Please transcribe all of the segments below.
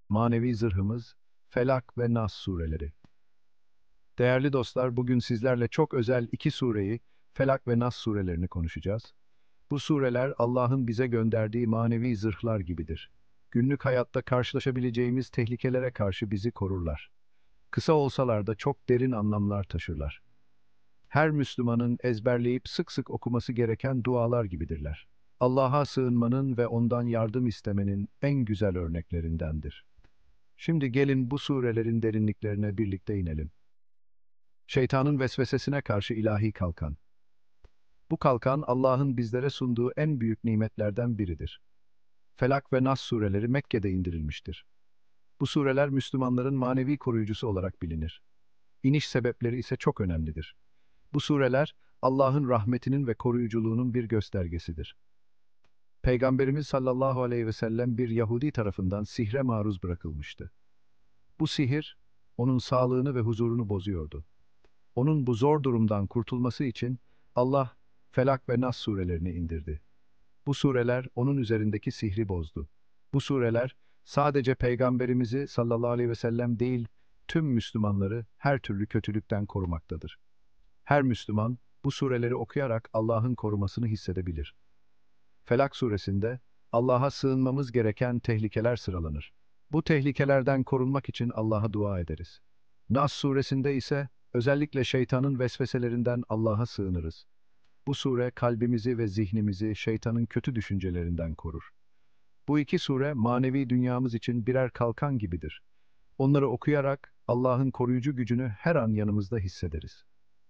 Manevi zırhımız, Felak ve Nas sureleri. Değerli dostlar, bugün sizlerle çok özel iki sureyi, Felak ve Nas surelerini konuşacağız. Bu sureler Allah'ın bize gönderdiği manevi zırhlar gibidir. Günlük hayatta karşılaşabileceğimiz tehlikelere karşı bizi korurlar. Kısa olsalar da çok derin anlamlar taşırlar. Her Müslümanın ezberleyip sık sık okuması gereken dualar gibidirler. Allah'a sığınmanın ve ondan yardım istemenin en güzel örneklerindendir. Şimdi gelin bu surelerin derinliklerine birlikte inelim. Şeytanın vesvesesine karşı ilahi kalkan. Bu kalkan Allah'ın bizlere sunduğu en büyük nimetlerden biridir. Felak ve Nas sureleri Mekke'de indirilmiştir. Bu sureler Müslümanların manevi koruyucusu olarak bilinir. İniş sebepleri ise çok önemlidir. Bu sureler Allah'ın rahmetinin ve koruyuculuğunun bir göstergesidir. Peygamberimiz sallallahu aleyhi ve sellem bir Yahudi tarafından sihre maruz bırakılmıştı. Bu sihir, onun sağlığını ve huzurunu bozuyordu. Onun bu zor durumdan kurtulması için Allah, Felak ve Nas surelerini indirdi. Bu sureler onun üzerindeki sihri bozdu. Bu sureler sadece Peygamberimizi sallallahu aleyhi ve sellem değil, tüm Müslümanları her türlü kötülükten korumaktadır. Her Müslüman bu sureleri okuyarak Allah'ın korumasını hissedebilir. Felak suresinde Allah'a sığınmamız gereken tehlikeler sıralanır. Bu tehlikelerden korunmak için Allah'a dua ederiz. Nas suresinde ise özellikle şeytanın vesveselerinden Allah'a sığınırız. Bu sure kalbimizi ve zihnimizi şeytanın kötü düşüncelerinden korur. Bu iki sure manevi dünyamız için birer kalkan gibidir. Onları okuyarak Allah'ın koruyucu gücünü her an yanımızda hissederiz.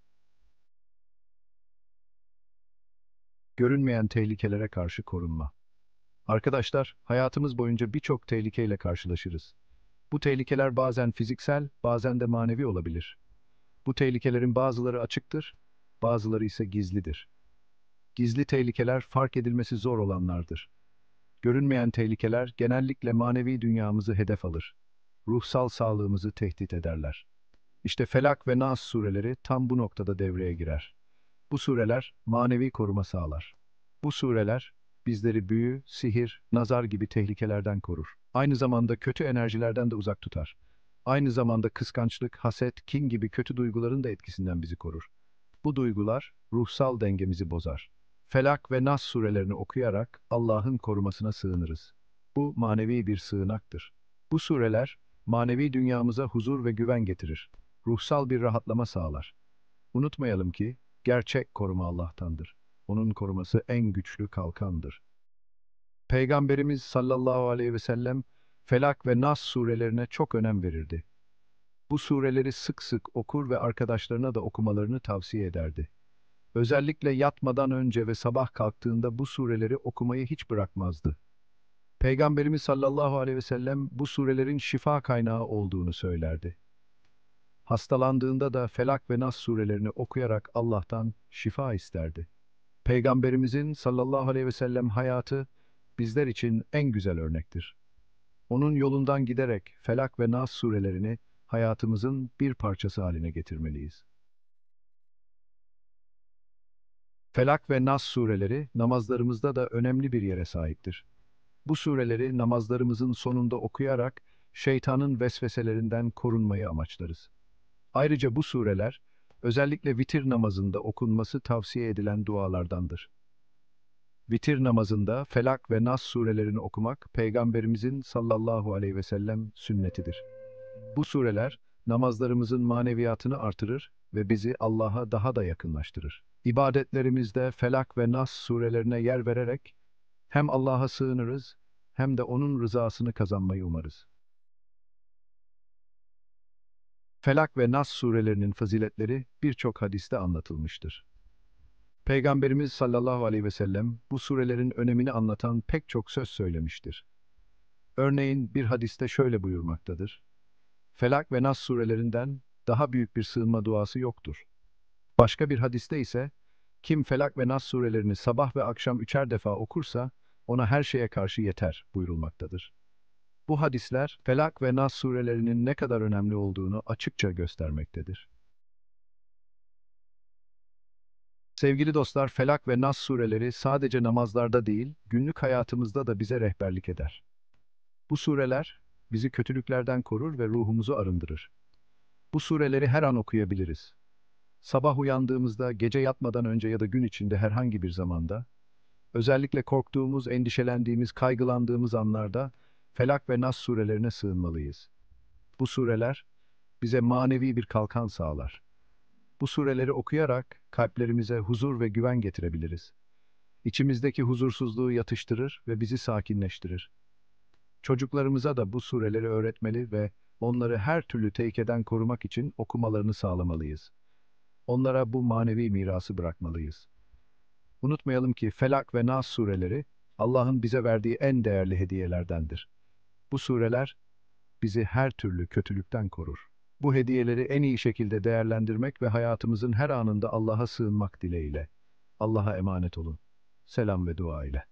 Görünmeyen tehlikelere karşı korunma. Arkadaşlar, hayatımız boyunca birçok tehlikeyle karşılaşırız. Bu tehlikeler bazen fiziksel, bazen de manevi olabilir. Bu tehlikelerin bazıları açıktır, bazıları ise gizlidir. Gizli tehlikeler fark edilmesi zor olanlardır. Görünmeyen tehlikeler genellikle manevi dünyamızı hedef alır. Ruhsal sağlığımızı tehdit ederler. İşte Felak ve Nas sureleri tam bu noktada devreye girer. Bu sureler manevi koruma sağlar. Bu sureler bizleri büyü, sihir, nazar gibi tehlikelerden korur. Aynı zamanda kötü enerjilerden de uzak tutar. Aynı zamanda kıskançlık, haset, kin gibi kötü duyguların da etkisinden bizi korur. Bu duygular ruhsal dengemizi bozar. Felak ve Nas surelerini okuyarak Allah'ın korumasına sığınırız. Bu manevi bir sığınaktır. Bu sureler manevi dünyamıza huzur ve güven getirir. Ruhsal bir rahatlama sağlar. Unutmayalım ki gerçek koruma Allah'tandır. Onun koruması en güçlü kalkandır. Peygamberimiz sallallahu aleyhi ve sellem Felak ve Nas surelerine çok önem verirdi. Bu sureleri sık sık okur ve arkadaşlarına da okumalarını tavsiye ederdi. Özellikle yatmadan önce ve sabah kalktığında bu sureleri okumayı hiç bırakmazdı. Peygamberimiz sallallahu aleyhi ve sellem bu surelerin şifa kaynağı olduğunu söylerdi. Hastalandığında da Felak ve Nas surelerini okuyarak Allah'tan şifa isterdi. Peygamberimizin sallallahu aleyhi ve sellem hayatı bizler için en güzel örnektir. Onun yolundan giderek Felak ve Nas surelerini hayatımızın bir parçası haline getirmeliyiz. Felak ve Nas sureleri namazlarımızda da önemli bir yere sahiptir. Bu sureleri namazlarımızın sonunda okuyarak şeytanın vesveselerinden korunmayı amaçlarız. Ayrıca bu sureler özellikle vitir namazında okunması tavsiye edilen dualardandır. Vitir namazında Felak ve Nas surelerini okumak Peygamberimizin sallallahu aleyhi ve sellem sünnetidir. Bu sureler namazlarımızın maneviyatını artırır ve bizi Allah'a daha da yakınlaştırır. İbadetlerimizde Felak ve Nas surelerine yer vererek hem Allah'a sığınırız hem de onun rızasını kazanmayı umarız. Felak ve Nas surelerinin faziletleri birçok hadiste anlatılmıştır. Peygamberimiz sallallahu aleyhi ve sellem bu surelerin önemini anlatan pek çok söz söylemiştir. Örneğin bir hadiste şöyle buyurmaktadır: Felak ve Nas surelerinden daha büyük bir sığınma duası yoktur. Başka bir hadiste ise, kim Felak ve Nas surelerini sabah ve akşam 3'er defa okursa, ona her şeye karşı yeter buyurulmaktadır. Bu hadisler, Felak ve Nas surelerinin ne kadar önemli olduğunu açıkça göstermektedir. Sevgili dostlar, Felak ve Nas sureleri sadece namazlarda değil, günlük hayatımızda da bize rehberlik eder. Bu sureler, bizi kötülüklerden korur ve ruhumuzu arındırır. Bu sureleri her an okuyabiliriz. Sabah uyandığımızda, gece yatmadan önce ya da gün içinde herhangi bir zamanda, özellikle korktuğumuz, endişelendiğimiz, kaygılandığımız anlarda Felak ve Nas surelerine sığınmalıyız. Bu sureler bize manevi bir kalkan sağlar. Bu sureleri okuyarak kalplerimize huzur ve güven getirebiliriz. İçimizdeki huzursuzluğu yatıştırır ve bizi sakinleştirir. Çocuklarımıza da bu sureleri öğretmeli ve onları her türlü tehlikeden korumak için okumalarını sağlamalıyız. Onlara bu manevi mirası bırakmalıyız. Unutmayalım ki Felak ve Nas sureleri Allah'ın bize verdiği en değerli hediyelerdendir. Bu sureler bizi her türlü kötülükten korur. Bu hediyeleri en iyi şekilde değerlendirmek ve hayatımızın her anında Allah'a sığınmak dileğiyle. Allah'a emanet olun. Selam ve dua ile.